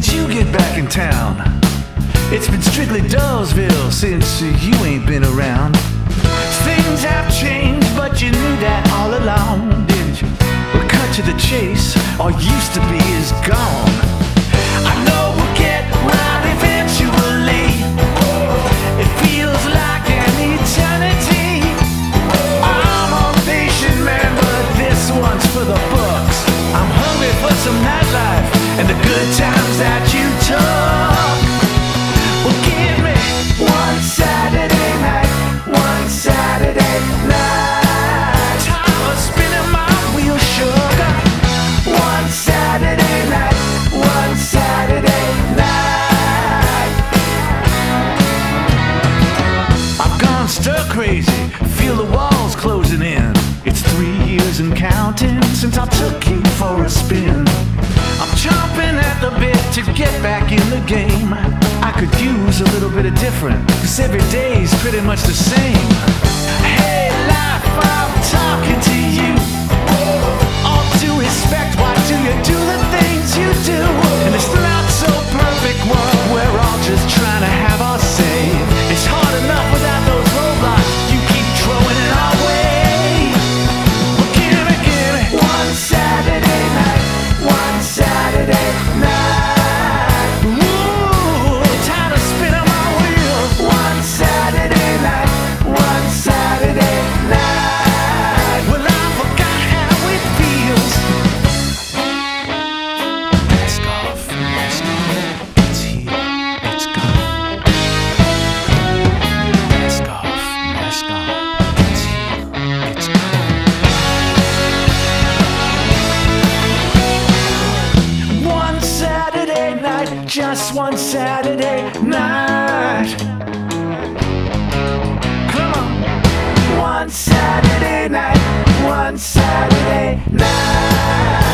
did you get back in town? It's been strictly Dullsville since you ain't been around. Things have changed, but you knew that all along, didn't you? Well, cut to the chase, all used to be is gone. I know we'll get right eventually. It feels like an eternity. I'm a patient man, but this one's for the books. I'm hungry for some nightlife and the good times that you took. Well, give me one Saturday night, one Saturday night. Time of spinning my wheel, sugar. One Saturday night, one Saturday night. I've gone stir crazy, feel the walls closing in. It's 3 years and counting since I took you for a spin. I'm chomping at the bit to get back in the game. I could use a little bit of different, 'cause every day's pretty much the same. Hey life, I'm talking to you. All due respect, why do you do the things you do? In this not so perfect world, we're all just trying to have our say. It's hard enough without those roadblocks you keep throwing in our way. Well, give me one Saturday night, one Saturday night. Ooh, time to spin on my wheel. One Saturday night, one Saturday night. Well, I forgot how it feels. Mask off, it's here, it's gone. Mask off, it's here, it's gone. One Saturday night, just one Saturday night. Come on. One Saturday night, one Saturday night.